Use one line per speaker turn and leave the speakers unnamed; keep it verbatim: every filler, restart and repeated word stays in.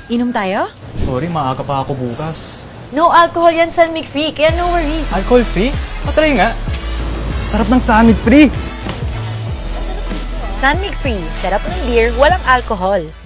Inom tayo?
Sorry, maaga pa ako bukas.
No alcohol yan, Sanmig free, kaya no worries.
Alcohol free? Patry nga. Sarap ng Sanmig free.
Sanmig free, sarap ng beer, walang alcohol.